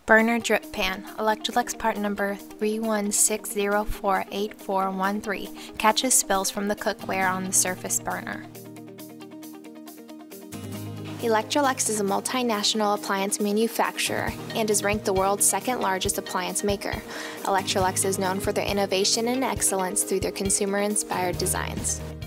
Burner drip pan, Electrolux part number 3160484113, catches spills from the cookware on the surface burner. Electrolux is a multinational appliance manufacturer and is ranked the world's second largest appliance maker. Electrolux is known for their innovation and excellence through their consumer-inspired designs.